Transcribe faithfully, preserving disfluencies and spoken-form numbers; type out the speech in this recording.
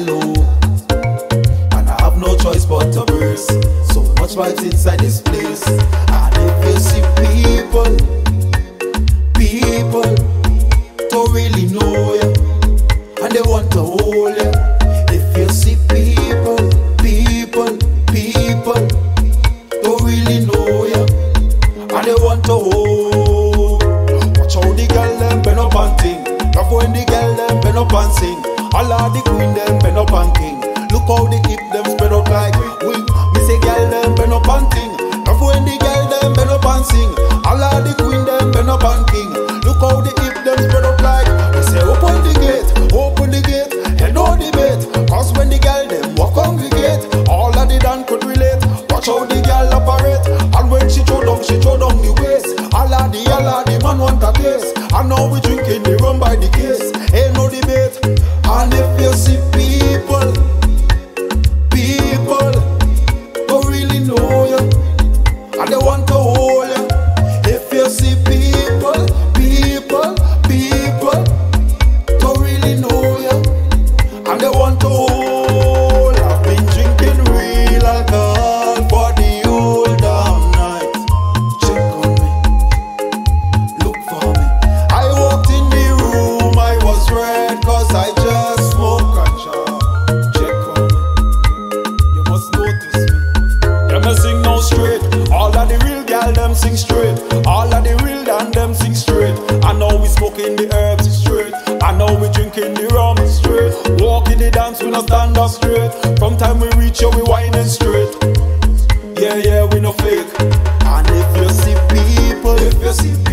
low, and I have no choice but to brace. So much vibes inside this place. And if you see people, people don't really know you, and they want to hold you. If you see people, people, people don't really know you, and they want to hold. Watch how the girl them bend up and ting. Love when the girl them bend up and sing. All of the queen them bend up and king. Look how the hip them spread up like wing. Me say girl them bend up and ting. Love when the girl them bend up and sing. All of the queen them bend up and king. Look how the hip them spread up like. Me say open the gate, open the gate, and no debate. Cause when the girl them walk on the gate, all of the Dan could relate. Watch how the girl operate, and when she throw down, she throw down the waist. All of the, all of the man want a taste. And now we drinking the rum by the case. Ain't no debate. And if you see people, people don't really know you, and they want to hold you. If you see people, people, people don't really know you, and they want to hold. I've been drinking real alcohol for the whole damn night. Check on me, look for me. I walked in the room, I was red, cause I just smoke ganja. Check on me, you must notice me. Them a sing now straight. All of the real gal them sing straight. All of the real Dan them sing straight. I know we smoking the herbs straight. I know we drinking the rum straight. Walking the dance we no stand up straight. From time we reach you we whining straight. Yeah, yeah, we no fake. And if you see people, if you see